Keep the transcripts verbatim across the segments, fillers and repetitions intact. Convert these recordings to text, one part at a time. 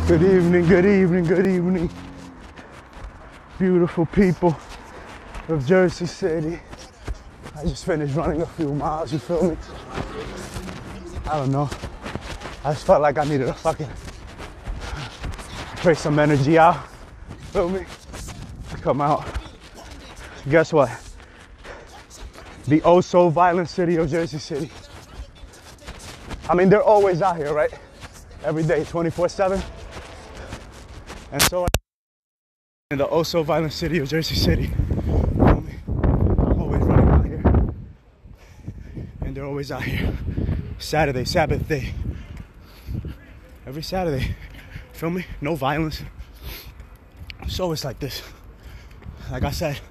Good evening, good evening, good evening. Beautiful people of Jersey City. I just finished running a few miles, you feel me? I don't know. I just felt like I needed to fucking break some energy out, feel me? Come out. Guess what? The oh so violent city of Jersey City. I mean, they're always out here, right? Every day, twenty-four seven. And so in the oh so violent city of Jersey City, feel me? I'm always running out here. And they're always out here. Saturday, Sabbath day. Every Saturday, feel me? No violence. So it's like this. Like I said,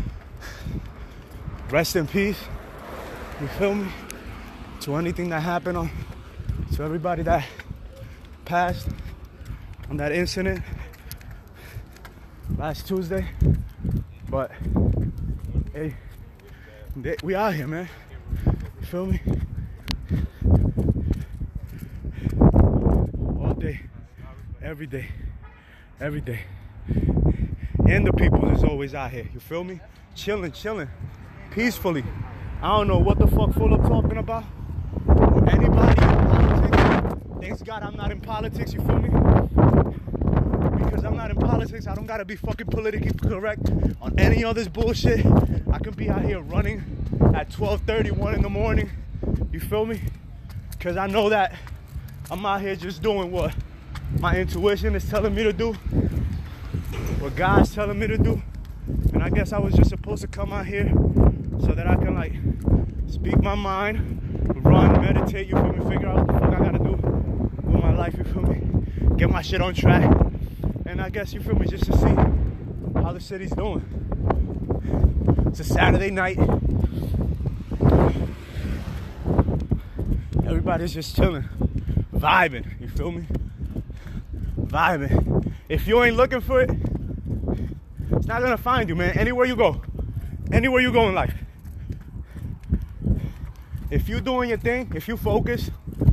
rest in peace. You feel me? To anything that happened on, to everybody that passed on that incident last Tuesday. But hey, they, we out here, man. You feel me? All day, every day, every day. And the people is always out here. You feel me? Chilling, chilling, peacefully. I don't know what the fuck Fulop talking about. Anybody in politics? Thanks God I'm not in politics, you feel me? Because I'm not in politics, I don't gotta be fucking politically correct on any of this bullshit. I can be out here running at twelve thirty, one in the morning, you feel me? Because I know that I'm out here just doing what my intuition is telling me to do, what God's telling me to do. And I guess I was just supposed to come out here so that I can like speak my mind, run, meditate, you feel me, figure out what the fuck I gotta do with my life, you feel me, get my shit on track. And I guess, you feel me, just to see how the city's doing. It's a Saturday night. Everybody's just chilling, vibing, you feel me? Vibing. If you ain't looking for it, it's not gonna find you, man. Anywhere you go, anywhere you go in life. If you doing your thing, if you focus,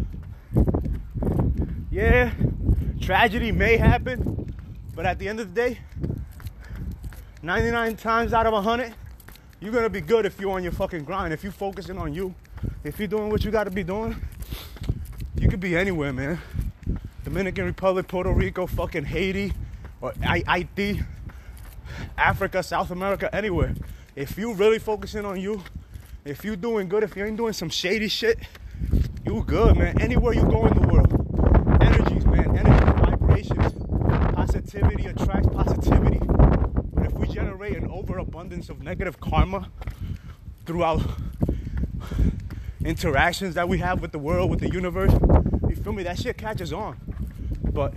yeah, tragedy may happen, but at the end of the day, ninety-nine times out of one hundred, you're gonna be good if you're on your fucking grind. If you're focusing on you, if you're doing what you gotta be doing, you could be anywhere, man. Dominican Republic, Puerto Rico, fucking Haiti, or Haiti, Africa, South America, anywhere. If you really focusing on you, if you doing good, if you ain't doing some shady shit, you good, man. Anywhere you go in the world, energies, man, energy, vibrations, positivity attracts positivity. But if we generate an overabundance of negative karma throughout interactions that we have with the world, with the universe, you feel me? That shit catches on. But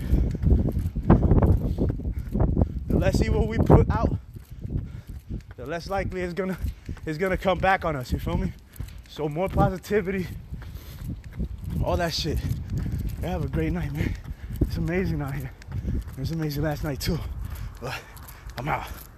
the less evil we put out, the less likely it's gonna it's gonna come back on us, you feel me? So more positivity, all that shit. Yeah, have a great night, man. It's amazing out here. It was amazing last night too. But I'm out.